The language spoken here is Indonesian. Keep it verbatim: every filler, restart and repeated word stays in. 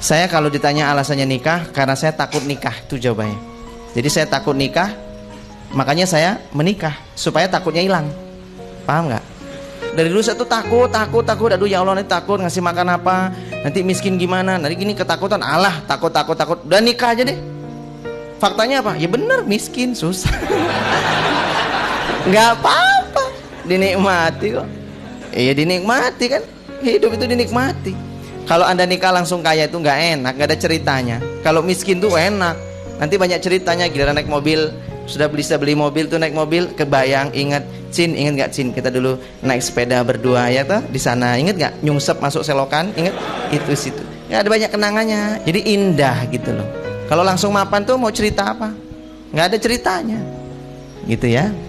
Saya kalau ditanya alasannya nikah, karena saya takut nikah, itu jawabannya. Jadi saya takut nikah, makanya saya menikah supaya takutnya hilang. Paham nggak? Dari dulu saya tuh takut, takut, takut. Aduh ya Allah, nanti takut ngasih makan apa, nanti miskin gimana, nanti gini ketakutan. Alah, takut, takut, takut. Udah nikah aja deh. Faktanya apa? Ya bener, miskin, susah. Nggak apa-apa, dinikmati kok. Iya dinikmati kan, hidup itu dinikmati. Kalau Anda nikah langsung kaya itu nggak enak, nggak ada ceritanya. Kalau miskin tuh enak, nanti banyak ceritanya. Giliran naik mobil, sudah beli sudah beli mobil tuh naik mobil, kebayang, ingat, Cin, ingat nggak Cin? Kita dulu naik sepeda berdua ya tuh di sana, ingat nggak? Nyungsep masuk selokan, ingat? Itu situ. Ya ada banyak kenangannya, jadi indah gitu loh. Kalau langsung mapan tuh mau cerita apa? Nggak ada ceritanya, gitu ya.